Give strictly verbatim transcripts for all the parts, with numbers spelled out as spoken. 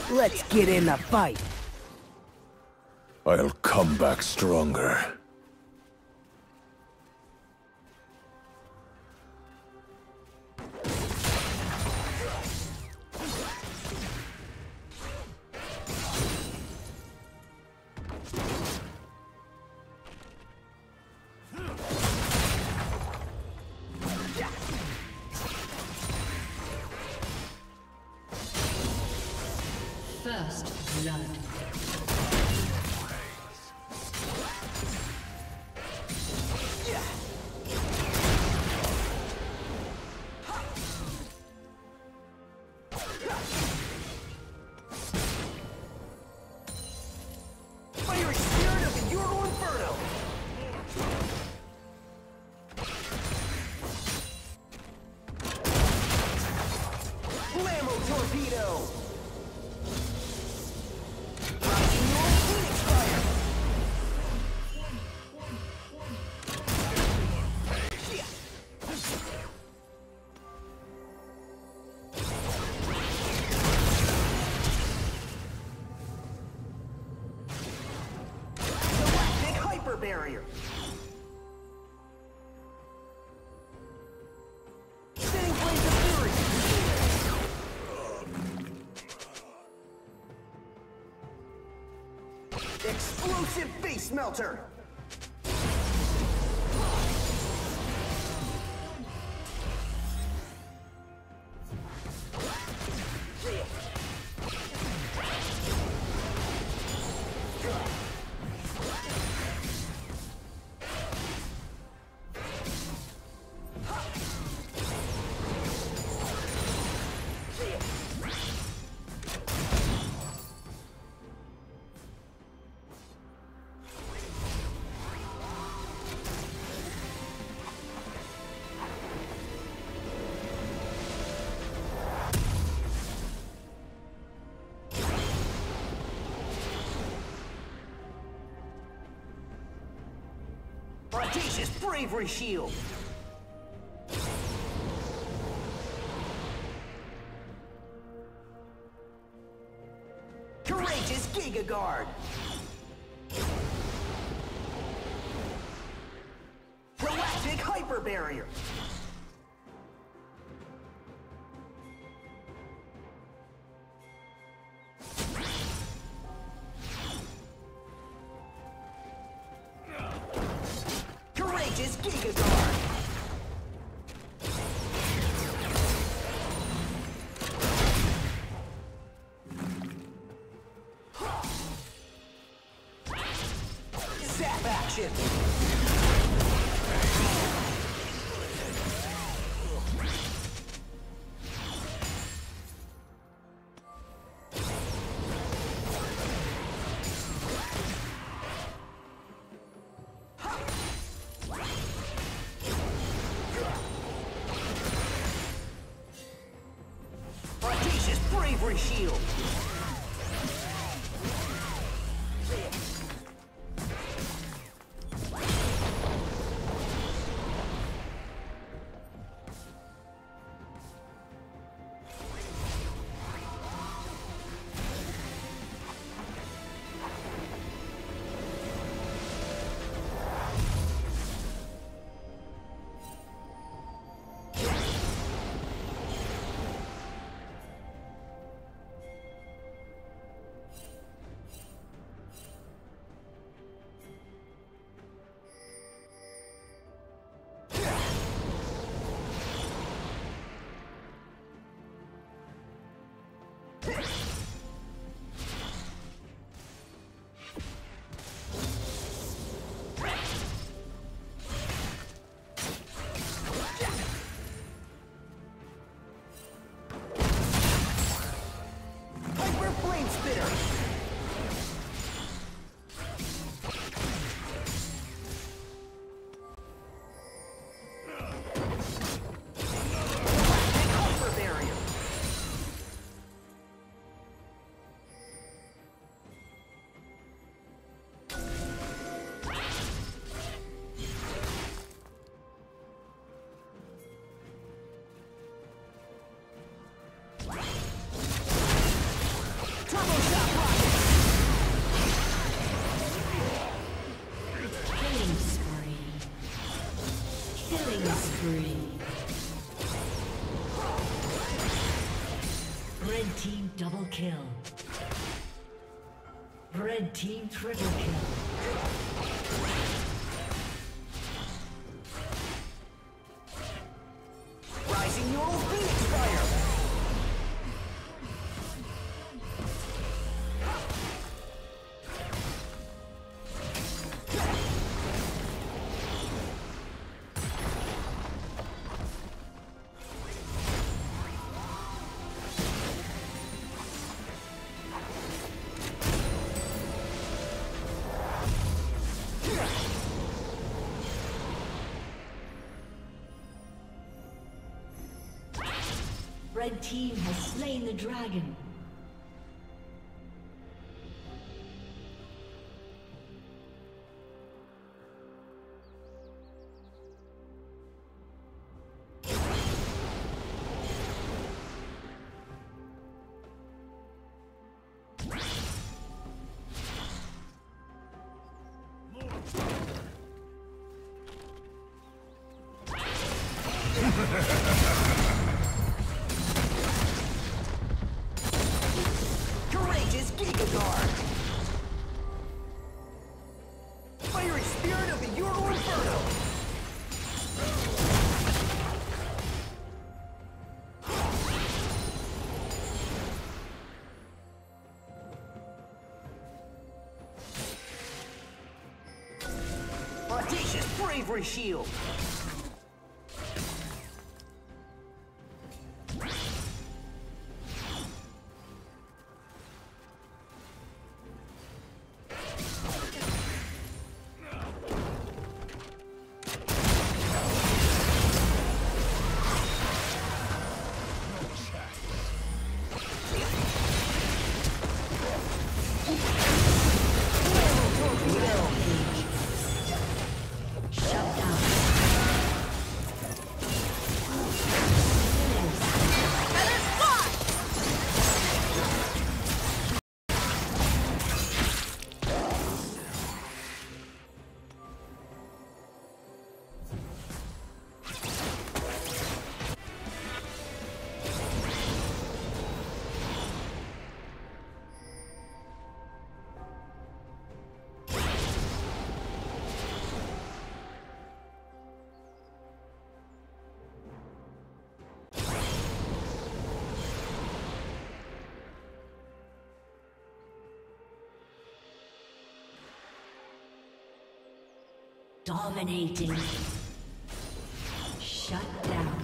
Let's get in the fight. I'll come back stronger. First blood. Barrier. Spinning blades of fury. Explosive face melter. Audacious bravery shield. Courageous Giga Guard. Galactic hyper barrier. Courageous Giga Guard. Zap action. Audacious bravery shield. Red team double kill. Red team triple kill. Rising neural phoenix fire. Red team has slain the dragon. Courageous Giga Guard. Fiery Spirit of the Euro Inferno. Audacious Bravery Shield. Dominating. Shut down.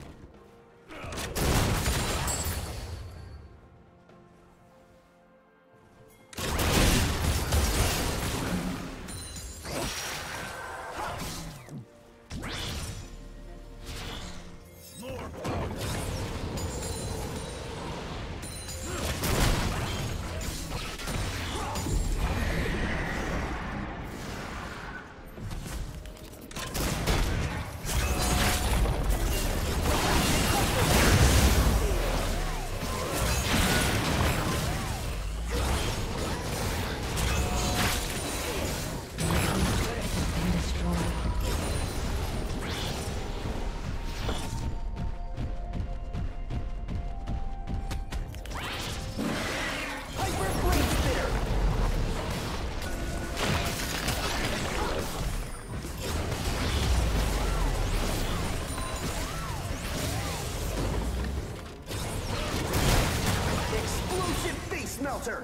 Smelter.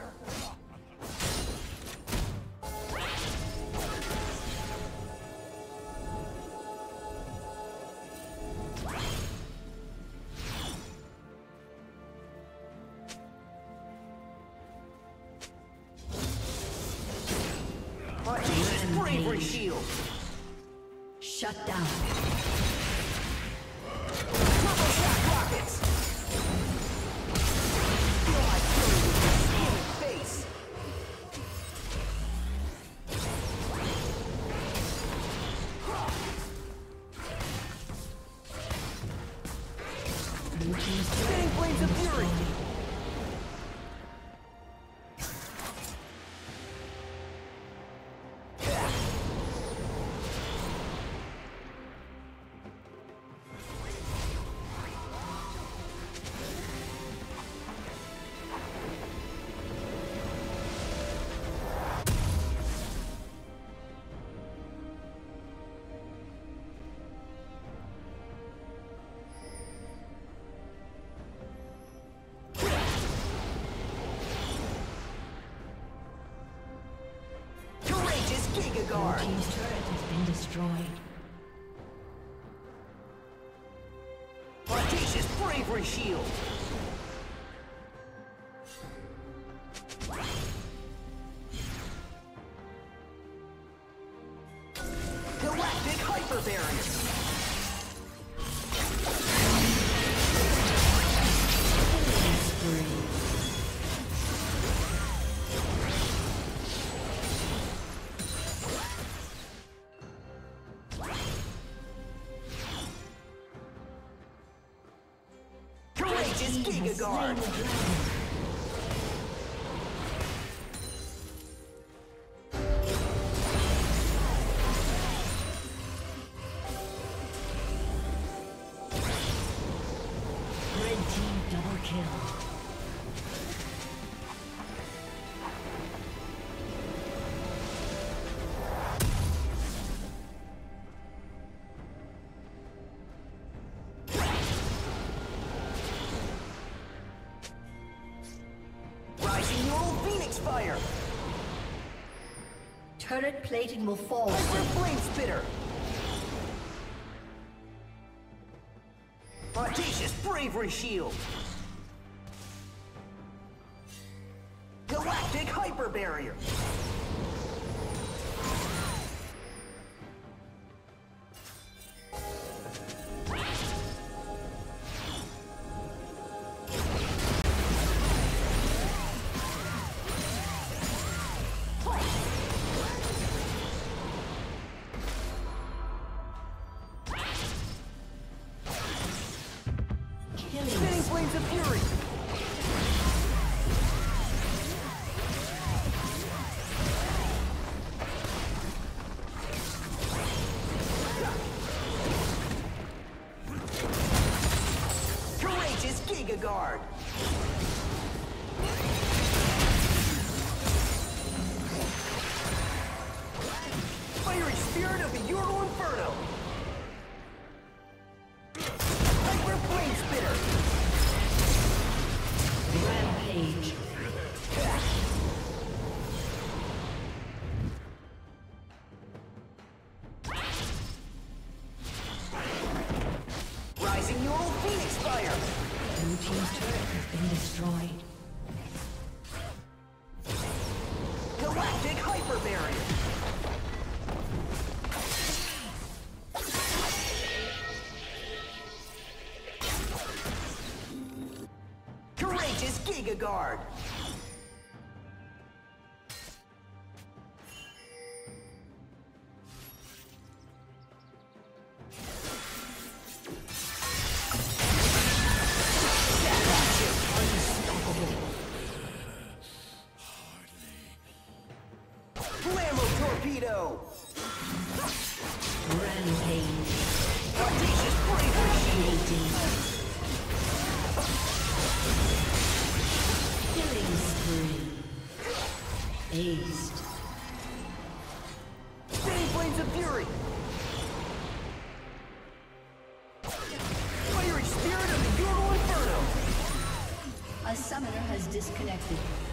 Audacious Bravery Shield. Shut down. Turbo Shock Rockets. Feel like killing with your skin and face. Spinning Flames of Fury. team's turret has been destroyed. Audacious bravery shield. Galactic hyper barrier. Courageous Giga Guard. Fire. Turret plating will fall. Hyper flame spitter. Audacious bravery shield. Galactic hyper barrier. Flames of Fury! Courageous Giga Guard! Fiery Spirit of the Euro Inferno! Hyper Flame Spitter! Rampage. Rising Neural Phoenix Fire! Blue team's turret has been destroyed. Galactic Hyper Barrier! Courageous Giga Guard! Blammo Torpedo! Rampage. Audacious Bravery Shield! Killing spree. Aced. Spinning Flames of Fury! Fiery Spirit of the Euro Inferno! A summoner has disconnected.